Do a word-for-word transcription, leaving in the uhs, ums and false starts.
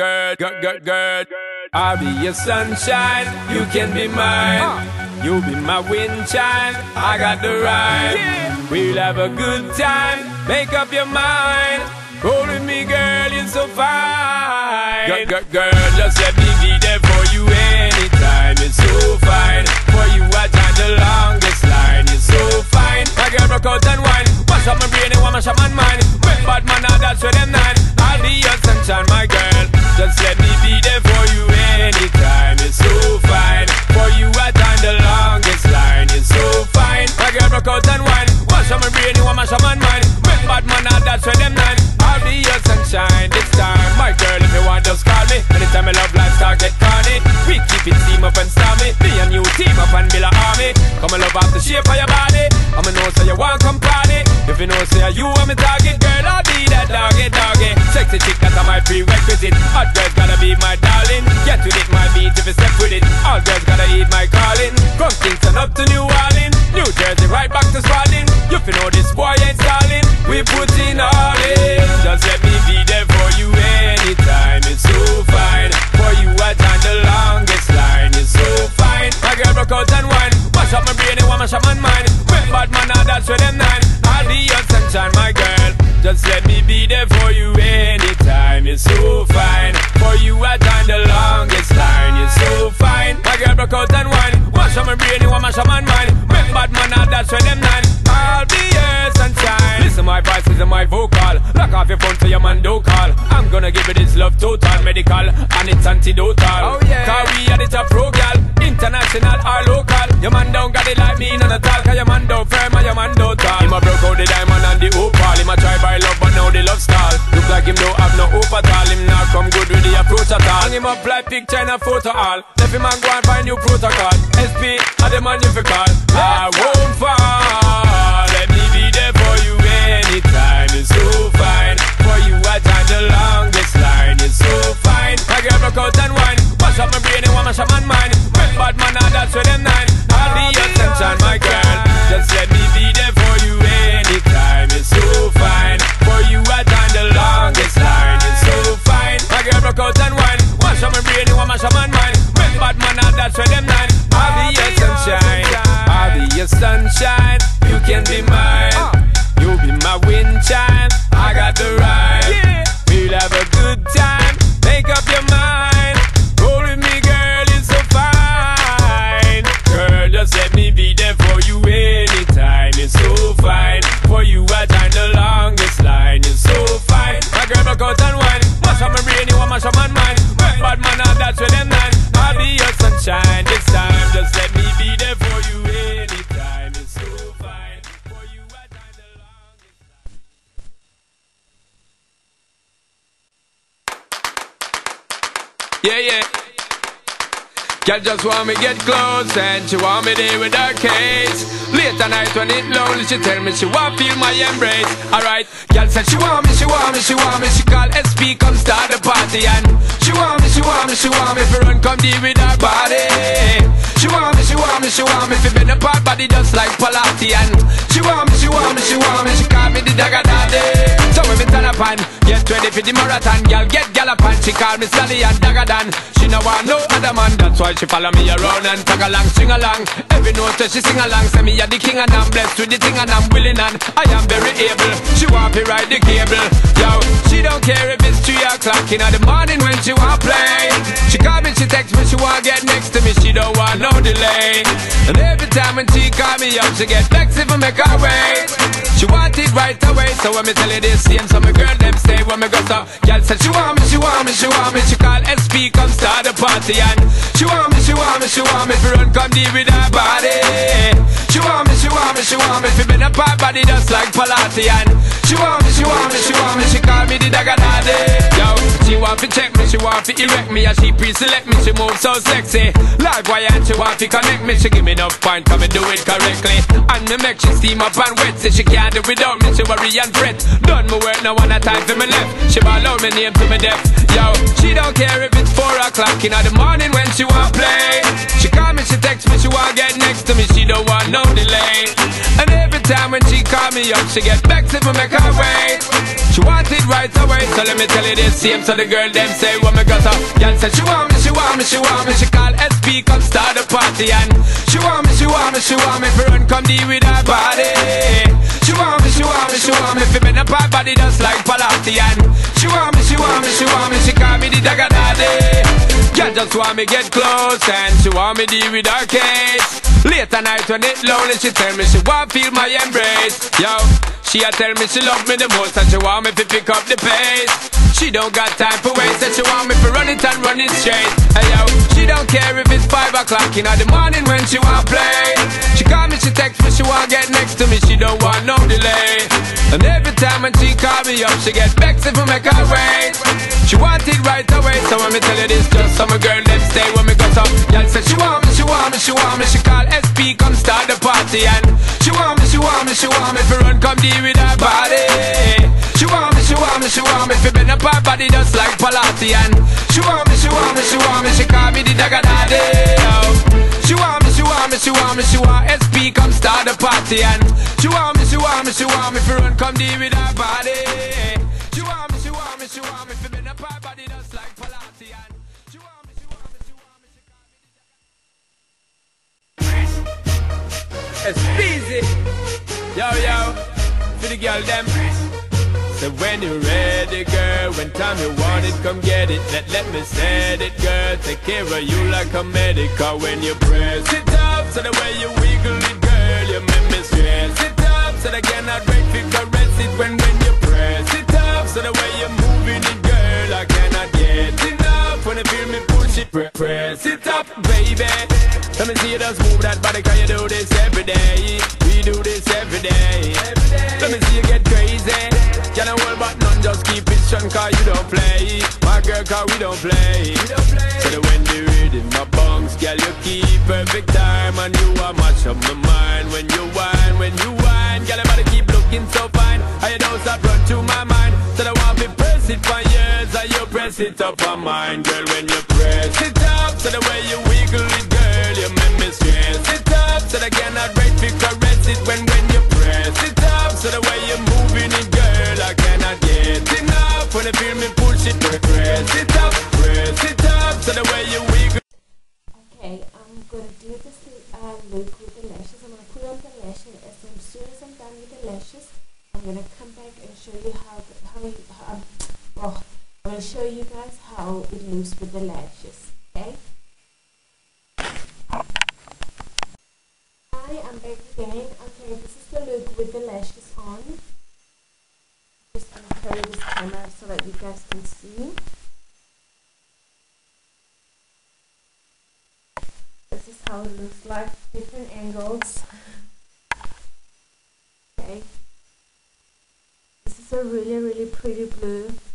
good, good, good, good. I'll be your sunshine, you can be mine. You'll be my wind chime, I got the rhyme. We'll have a good time, make up your mind. Roll with me, girl, you're so fine. Girl, girl, girl, just let me be there for you anytime. You're so fine. For you, I time the longest line. You're so fine. My girl, rock out and wine. Wash up my brain and wash up my mind. Wet bad man, now that's where them nine. I'll be your sunshine, my girl. Just let me be there for you anytime. You're so fine. For you, I time the longest line. You're so fine. My girl, rock out and wine. Wash up my brain and wash up my mind. Wet bad man, now that's where them nine. I'll be your sunshine this time. My girl, if you want, just call me. Anytime I love life start get corny. We keep it team up and stormy. Me and you team up and build an army. Come and love off the shape of your body. I'ma know say you want come party. If you know say you are my target, girl, I'll be that doggy doggy. Sexy chick, that's my prerequisite. Hot girls gotta be my darling. Get with it, my beat if you step with it. All girls gotta eat my calling. From Kingston up to New Orleans, New Jersey right back to Spalding. You fi know this boy ain't stalling. We put in all in. Just let me be there for you anytime. It's so fine. For you I time the longest line. You're so fine. My girl broke out and wine. Mash up my brain and mash up my mind. Wet bad man, now that's where them nine. I'll be your sunshine, my girl. Just let me be there for you anytime. You're so fine. For you I time the longest line. You're so fine. My girl broke out and wine. Mash up my brain and mash up my mind. Wet bad man, now that's where them nine. I'll be your sunshine. Listen, my voice is my vocal. Lock off your phone so your man don't call. I'm gonna give it this love total, medical, and it's antidotal. Oh yeah. Cause we are the top pro gal, international or local. Your man don't got it like me, none at all. Cause your man don't firm and your man don't tall. Him a broke out the diamond and the opal. Him a try by love but now the love stall. Look like him don't have no hope at all. Him not come good with the approach at all. Hang him up like picture in a photo all. Left him and go and find new protocol. S P, are the man you fi call. I won't fall. Let me be there for you anytime. It's so fine. For you I time the longest line. It's so fine. My girl broke out and wine. Wash up my brain and wash up my mind. Wet bad man, now that's where them nine. I'll be your sunshine, my girl. Just let me be there for you anytime. It's so fine. For you I time the longest line. It's so fine. My girl broke out and wine. Wash up my brain and wash up my mind. Wet bad man, now that's where them nine. I'll be your sunshine. I'll be your sunshine. You can be mine. You'll be my wind chime. I got the rhyme. Yeah. We'll have a good time. Make up your mind. Roll with me, girl, it's so fine. Girl, just let me be there for you anytime. It's so fine. For you, I time the longest line. It's so fine. My girl, broke out and wine. Mash up my brain, you want mash up my mind. Bad man, now that's where them nine. I'll be your sunshine this time. Just let me be there for you anytime. It's so fine. For you, I time the longest line. Yeah, yeah. Girl just want me get close and she want me there with her case. Late at night when it lonely, she tell me she want feel my embrace. Alright, girl said she want me, she want me, she want me. She call S P come start the party and she want me, she want me, she want me. Fi run come deal with her body. She want me, she want me, she want me. Fi bend apart body just like Pilates and she want me, she want me, she want me. She call me the dagger daddy. So when me turn up and get ready for the marathon, girl get gallop and she call me Sally and Dagger Dan. She no want no other man, that's why she follow me around and tag along, sing along. Every note that she sing along, say me a the king and I'm blessed with the thing and I'm willing and I am very able. She want to ride the cable, yo. She don't care if it's three o'clock in the morning when she want play. She call me, she text me, she want get next to me, she don't want no delay. And every time when she call me up, she get vexed if I make her wait. She want it right away, so when me tell you this same, so my girl them stay when me go so. Girl said she want me, she want me, she want me. She call S P come start the party and she want me, she want me, she want me. Fi run come deal with her body. She want me, she want me, she want me. Fi bend apart body just like Pilates and she want me, she want me, she want me. She call me the dagger daddy. Yo, she want to check me, she want to erect me and she pre-select me. She move so sexy, like why and she want to connect me. She give me enough point, come and do it correctly. And me make she steam up and wet. Say she can't do without me, she worry and fret. Done my work, now one a time for me left. She ball out my name to me deaf. Yo, she don't care if it's four o'clock in the morning when she want play. She call me, she text me, she want get next to me, she don't want no delay. And every time when she call me up, she get vexed if I make her wait. She want it right away, so let me tell you this same. So the girl them say when me got her, girl said she want me, she want me, she want me. She call S P come start the party and she want me, she want me, she want me. For run come deal with her body. She want me, she want me, she want me. Fi bend up her body just like Palati and she want me, she want me, she want me. She call me the dagger daddy. Girl just want me get close and she want me deal with her case. Late at night when it's lonely, she tell me she want feel my embrace. Yo, she a tell me she love me the most and she want me to pick up the pace. She don't got time for waste and she want me to run it and run it straight. Hey yo, she don't care if it's five o'clock in the morning when she want play. She call me, she text me, she want get next to me, she don't want no delay. And every time when she call me up, she get vexed if I make her wait. She want it right away, so let me tell you this, just so my girl them stay when me got up. Y'all say she want me, she want me, she want me. She call S P come start the party and she want me, she want me, she want me. For run come deal with her body. She want me, she want me, she want me. For bend up her body just like Palati and she want me, she want me, she want me. She call me the dagger daddy. She want me, she want me, she want me. She want S P come start the party and she want me, she want me, she want me. For run come deal with her body. She want me, she want me, she want me. For bend up her body just like Palati and she want me, she want me, she want me. She call me the It's easy. Yo, yo, for the girl them. So when you're ready, girl, when time you want it, come get it. Let, let me set it, girl. Take care of you like a medical. When you press it up, so the way you wiggle it, girl, you make me stress it up. So I cannot wait to caress it. When, when you press it up, so the way you're moving it, girl, I cannot get enough. When you feel me push it, pre press it up, baby. Let me see you just move that body, cause you do this every day. We do this every day. Let me see you get crazy. You know what but none, just keep it strong, cause you don't play. My girl, cause we don't play. So that when the rhythm my bunks, girl, you keep perfect time. And you are much of my mind. When you whine, when you whine, girl, your body keep looking so fine. And you don't stop run to my mind. So I want to press it for years, and you press it up on mine. Girl, when you press it up, so the way you wiggle it, girl, you make me stress it up. So I cannot wait to caress it. When, when you press it up, so the way you're moving it, girl, I cannot get enough. When you feel me push it, press it up, press it up. So the way you wiggle. Okay, I'm gonna do this uh, look with the lashes. I'm gonna put on the lashes. As soon as I'm done with the lashes, I'm gonna come back and show you how how, you, how um, oh, I'm gonna show you guys how it looks with the lashes. Okay. Hi, I'm back again. Okay, this is the look with the lashes on. Just gonna carry this camera so that you guys can see. This is how it looks like, different angles. Okay. This is a really, really pretty blue.